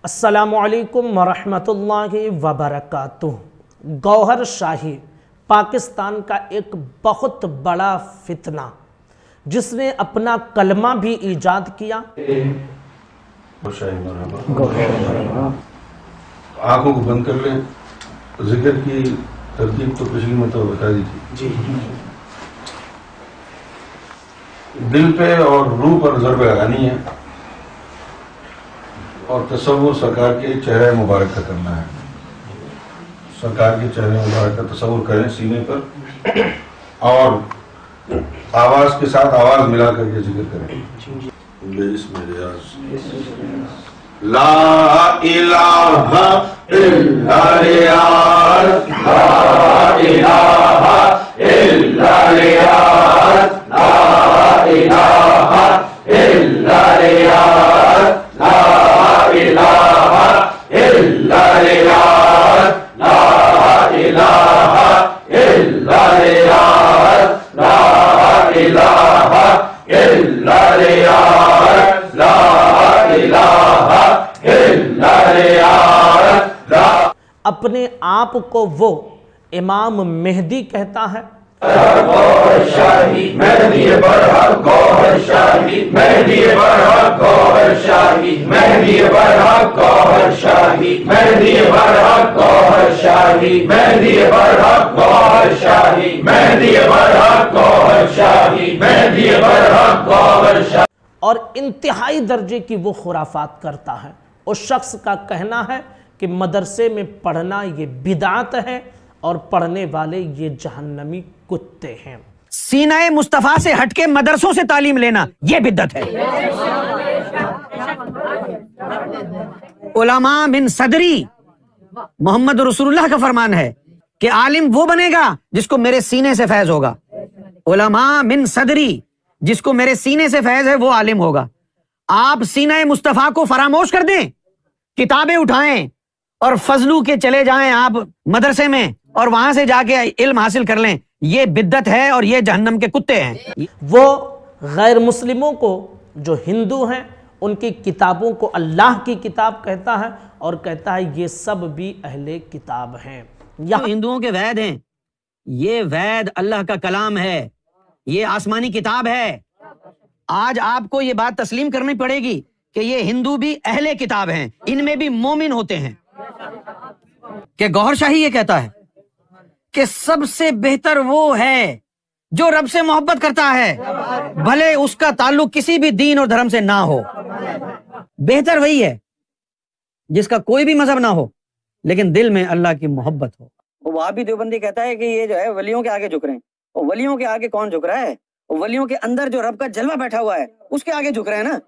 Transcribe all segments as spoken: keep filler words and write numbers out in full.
السلام علیکم ورحمۃ اللہ وبرکاتہ۔ گوہر شاہی پاکستان کا ایک بہت بڑا فتنہ جس نے اپنا کلمہ بھی ایجاد کیا۔ آنکھوں کو بند کر لیں، ذکر کی ترتیب تو پچھلی مرتبہ بتا دی تھی۔ دل پہ اور روح پر ضرب لگانی ہے اور تصور سرکار کے چہرے مبارک کا کرنا ہے۔ سرکار کے چہرے مبارک کا تصور کریں سینے پر اور آواز کے ساتھ آواز ملا کر کے ذکر کریں۔ بسم ریاض لا الہ الا ریاض، لا الہ الا ریاض، لا الہ الا ریاض، لا الہ الا ریاض، لا الہ الا ریاض، لا الہ الا ریاض، لا الہ الا ریاض۔ اپنے آپ کو وہ امام مہدی کہتا ہے۔ گوہر شاہی مہدی برحق، گوہر شاہی مہدی برحق، گوہر شاہی مہدی برحق، گوہر شاہی مہدی برحق، گوہر شاہی مہدی برحق، گوہر شاہی مہدی برحق، گوہر شاہی مہدی برحق، گوہر شاہی۔ اور انتہائی درجے کی وہ خرافات کرتا ہے۔ اس شخص کا کہنا ہے کہ مدرسے میں پڑھنا یہ بدعت ہے اور پڑھنے والے یہ جہنمی کتے ہیں۔ سینہ مصطفیٰ سے ہٹ کے مدرسوں سے تعلیم لینا یہ بدعت ہے۔ علماء من صدری، محمد رسول اللہ کا فرمان ہے کہ عالم وہ بنے گا جس کو میرے سینے سے فیض ہوگا۔ علماء من صدری، جس کو میرے سینے سے فیض ہے وہ عالم ہوگا۔ آپ سینہ مصطفیٰ کو فراموش کر دیں، کتابیں اٹھائیں اور فضلو کے چلے جائیں آپ مدرسے میں اور وہاں سے جا کے علم حاصل کر لیں، یہ بدعت ہے اور یہ جہنم کے کتے ہیں۔ وہ غیر مسلموں کو جو ہندو ہیں ان کی کتابوں کو اللہ کی کتاب کہتا ہے اور کہتا ہے یہ سب بھی اہل کتاب ہیں۔ یہاں ہندوؤں کے وید ہیں، یہ وید اللہ کا کلام ہے، یہ آسمانی کتاب ہے۔ آج آپ کو یہ بات تسلیم کرنی پڑے گی کہ یہ ہندو بھی اہل کتاب ہیں، ان میں بھی مومن ہوتے ہیں۔ کہ گوہر شاہی یہ کہتا ہے کہ سب سے بہتر وہ ہے جو رب سے محبت کرتا ہے، بھلے اس کا تعلق کسی بھی دین اور دھرم سے نہ ہو۔ بہتر وہی ہے جس کا کوئی بھی مذہب نہ ہو لیکن دل میں اللہ کی محبت ہو۔ وہاں بھی دیوبندی کہتا ہے کہ یہ جو ہے ولیوں کے آگے جھک رہے ہیں، اور ولیوں کے آگے کون جھک رہا ہے؟ ولیوں کے اندر جو رب کا جلوہ بیٹھا ہوا ہے اس کے آگے جھک رہے ہیں نا۔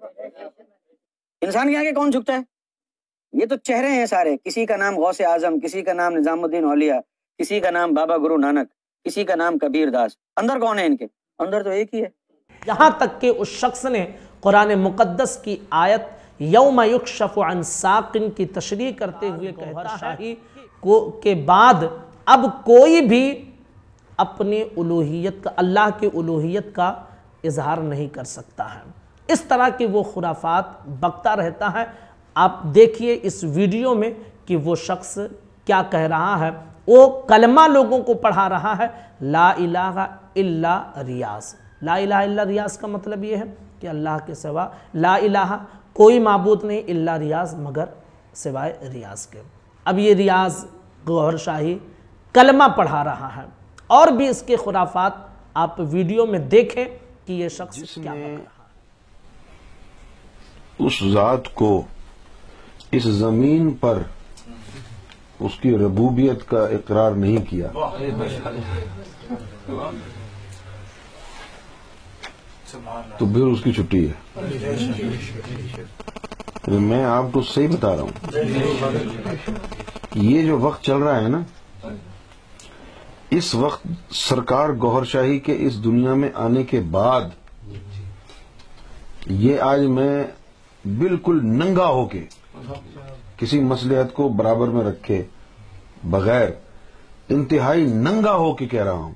انسان کے آگے کون جھکتا ہے؟ یہ تو چہرے ہیں سارے، کسی کا نام غوث اعظم، کسی کا نام نظام الدین اولیاء، کسی کا نام بابا گرو نانک، کسی کا نام کبیر داس۔ اندر کون ہے ان کے؟ اندر تو ایک ہی ہے۔ یہاں تک کہ اس شخص نے قرآن مقدس کی آیت یوم یکشف عن ساق کی تشریح کرتے ہوئے کہتا شاہی کو کے بعد اب کوئی بھی اپنی الوہیت کا، اللہ کی الوہیت کا اظہار نہیں کر سکتا ہے۔ اس طرح کی وہ خرافات بکتا رہتا ہے۔ آپ دیکھیے اس ویڈیو میں کہ وہ شخص کیا کہہ رہا ہے۔ وہ کلمہ لوگوں کو پڑھا رہا ہے، لا الہ الا ریاض۔ لا الہ الا ریاض کا مطلب یہ ہے کہ اللہ کے سوا لا الہ، کوئی معبود نہیں الا ریاض، مگر سوائے ریاض کے۔ اب یہ ریاض گوہر شاہی کلمہ پڑھا رہا ہے، اور بھی اس کے خرافات آپ ویڈیو میں دیکھیں کہ یہ شخص کیا بک رہا ہے۔ اس ذات کو اس زمین پر اس کی ربوبیت کا اقرار نہیں کیا تو پھر اس کی چھٹی ہے۔ میں آپ کو صحیح بتا رہا ہوں، یہ جو وقت چل رہا ہے نا، اس وقت سرکار گوہر شاہی کے اس دنیا میں آنے کے بعد یہ آج میں بالکل ننگا ہو کے کسی مصلحت کو برابر میں رکھے بغیر انتہائی ننگا ہو کے کہہ رہا ہوں،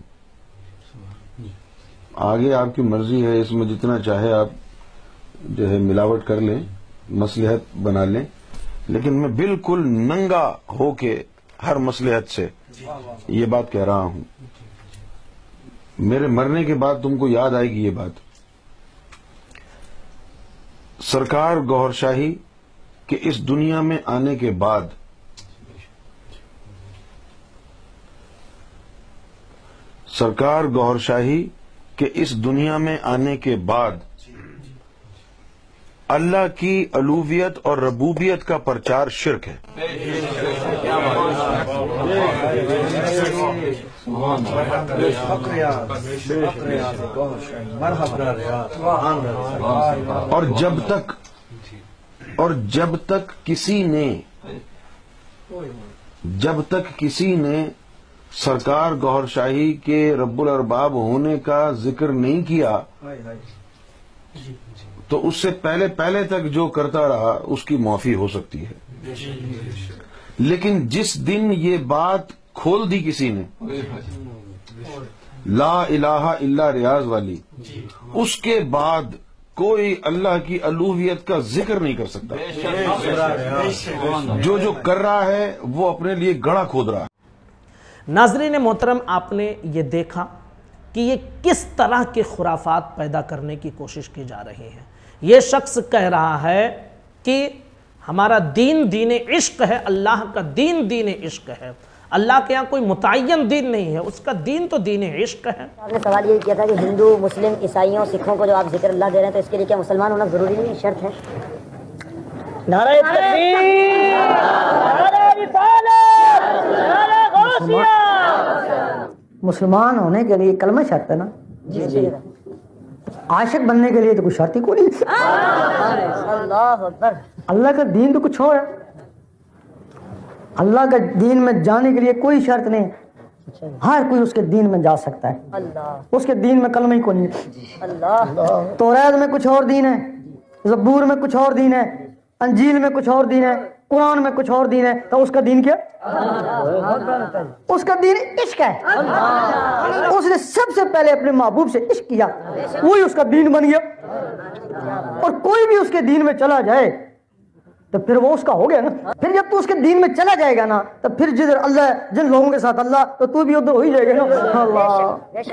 آگے آپ کی مرضی ہے، اس میں جتنا چاہے آپ جو ہے ملاوٹ کر لیں، مصلحت بنا لیں، لیکن میں بالکل ننگا ہو کے ہر مصلحت سے یہ بات کہہ رہا ہوں. میرے مرنے کے بعد تم کو یاد آئے گی یہ بات. سرکار گوہر شاہی کے اس دنیا میں آنے کے بعد سرکار گوہر شاہی کے اس دنیا میں آنے کے بعد اللہ کی الوہیت اور ربوبیت کا پرچار شرک ہے. اور جب تک اور جب تک کسی نے جب تک کسی نے سرکار گوہر شاہی کے رب الارباب ہونے کا ذکر نہیں کیا تو اس سے پہلے پہلے تک جو کرتا رہا اس کی معافی ہو سکتی ہے. لیکن جس دن یہ بات کھول دی کسی نے لا الہ الا ریاض والی، اس کے بعد کوئی اللہ کی الوہیت کا ذکر نہیں کر سکتا. جو جو کر رہا ہے وہ اپنے لیے گڑھا کھود رہا ہے. ناظرین محترم، آپ نے یہ دیکھا کہ یہ کس طرح کے خرافات پیدا کرنے کی کوشش کی جا رہی ہے. یہ شخص کہہ رہا ہے کہ ہمارا دین دین عشق ہے، اللہ کا دین دین عشق ہے. اللہ کے یہاں کوئی متعین دین نہیں ہے، اس کا دین تو دین عشق ہے. آپ نے سوال یہ کیا تھا کہ ہندو، مسلم، عیسائیوں، سکھوں کو جو آپ ذکر اللہ دے رہے ہیں تو اس کے لیے کیا مسلمان ہونا ضروری نہیں، شرط ہے؟ نعرہ تکبیر، نعرہ رسالت، نعرہ غوثیہ. مسلمان ہونے کے لیے کلمہ شرط ہے نا. جی جی. عاشق بننے کے لیے تو کوئی شرط ہی کوئی نہیں. اللہ اکبر. اللہ کا دین تو کچھ اور ہے. اللہ کا دین میں جانے کے لیے کوئی شرط نہیں. ہر کوئی اس کے دین میں جا سکتا ہے. اللہ. اس کے دین میں کلمہ ہی کوئی نہیں. اللہ. توریت میں کچھ اور دین ہے، زبور میں کچھ اور دین ہے، انجیل میں کچھ اور دین ہے، قرآن میں کچھ اور دین ہے. تو اس کا دین کیا؟ اس کا دین عشق ہے. اس نے سب سے پہلے اپنے محبوب سے عشق کیا، وہی اس کا دین بن گیا. اور کوئی بھی اس کے دین میں چلا جائے تو پھر وہ اس کا ہو گیا نا. پھر جب تو اس کے دین میں چلا جائے گا نا تو پھر جدھر اللہ، جن لوگوں کے ساتھ اللہ، تو تو بھی ادھر ہو ہی جائے گا نا. اللہ.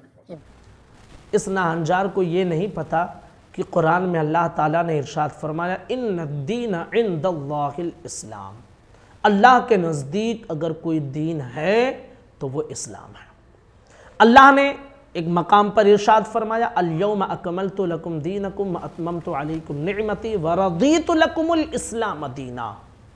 اس ناہنجار کو یہ نہیں پتا کہ قرآن میں اللہ تعالیٰ نے ارشاد فرمایا ان الدین عند اللہ الاسلام. اللہ کے نزدیک اگر کوئی دین ہے تو وہ اسلام ہے. اللہ نے ایک مقام پر ارشاد فرمایا الیوم اکملت لکم دینکم واتممت علیکم نعمتی ورضیت لکم الاسلام دینا.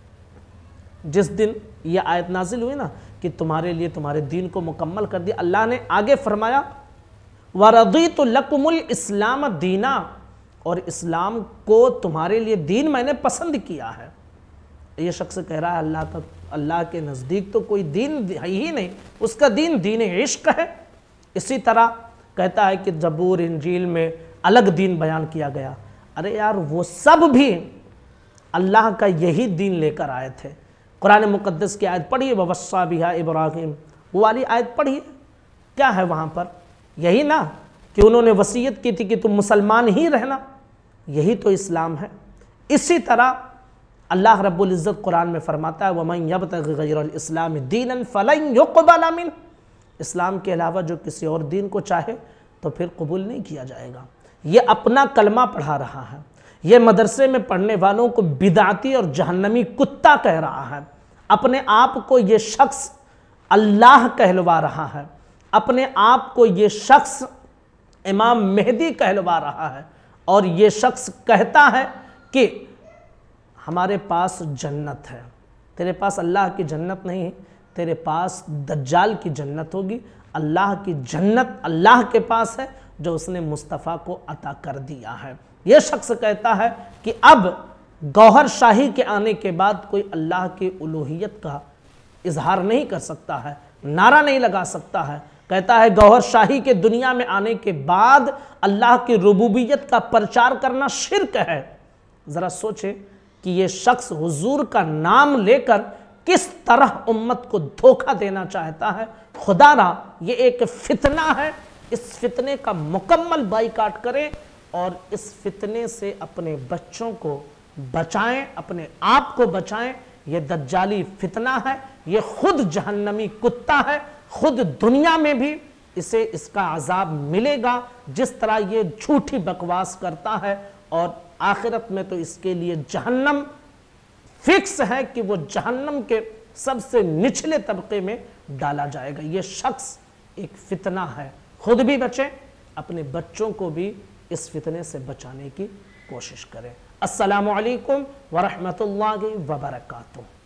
جس دن یہ آیت نازل ہوئی نا کہ تمہارے لیے تمہارے دین کو مکمل کر دیا، اللہ نے آگے فرمایا ورضیت لکم الاسلام دینا، اور اسلام کو تمہارے لیے دین میں نے پسند کیا ہے. یہ شخص کہہ رہا ہے اللہ کا اللہ کے نزدیک تو کوئی دین ہے ہی نہیں، اس کا دین دین عشق ہے. اسی طرح کہتا ہے کہ زبور انجیل میں الگ دین بیان کیا گیا. ارے یار وہ سب بھی اللہ کا یہی دین لے کر آئے تھے. قرآن مقدس کی آیت پڑھیے وَوَصَّى بِهَا ابراہیم، وہ والی آیت پڑھیے. کیا ہے وہاں پر؟ یہی نا کہ انہوں نے وصیت کی تھی کہ تم مسلمان ہی رہنا. یہی تو اسلام ہے. اسی طرح اللہ رب العزت قرآن میں فرماتا ہے وَمَنْ يَبْتَغِ غَيْرَ الْإِسْلَامِ دِينًا فَلَنْ يُقْبَلَ مِنْهُ. اسلام کے علاوہ جو کسی اور دین کو چاہے تو پھر قبول نہیں کیا جائے گا. یہ اپنا کلمہ پڑھا رہا ہے، یہ مدرسے میں پڑھنے والوں کو بدعتی اور جہنمی کتا کہہ رہا ہے. اپنے آپ کو یہ شخص اللہ کہلوا رہا ہے، اپنے آپ کو یہ شخص امام مہدی کہلوا رہا ہے، اور یہ شخص کہتا ہے کہ ہمارے پاس جنت ہے. تیرے پاس اللہ کی جنت نہیں ہے، تیرے پاس دجال کی جنت ہوگی. اللہ کی جنت اللہ کے پاس ہے جو اس نے مصطفیٰ کو عطا کر دیا ہے. یہ شخص کہتا ہے کہ اب گوہر شاہی کے آنے کے بعد کوئی اللہ کی الوہیت کا اظہار نہیں کر سکتا ہے، نعرہ نہیں لگا سکتا ہے. کہتا ہے گوہر شاہی کے دنیا میں آنے کے بعد اللہ کی ربوبیت کا پرچار کرنا شرک ہے. ذرا سوچے کہ یہ شخص حضور کا نام لے کر کس طرح امت کو دھوکہ دینا چاہتا ہے. خدا را یہ ایک فتنہ ہے. اس فتنے کا مکمل بائیکاٹ کریں اور اس فتنے سے اپنے بچوں کو बचाएं, अपने आप को बचाएं। ये दज्जाली फितना है, ये खुद जहन्नमी कुत्ता है, खुद दुनिया में भी इसे इसका अजाब मिलेगा जिस तरह ये झूठी बकवास करता है, और आखिरत में तो इसके लिए जहन्नम फिक्स है कि वो जहन्नम के सबसे निचले तबके में डाला जाएगा। ये शख्स एक फितना है। खुद भी बचें, अपने बच्चों को भी इस फितने से बचाने की कोशिश करें। अस्सलामु अलैकुम व रहमतुल्लाहि व बरकातुहू।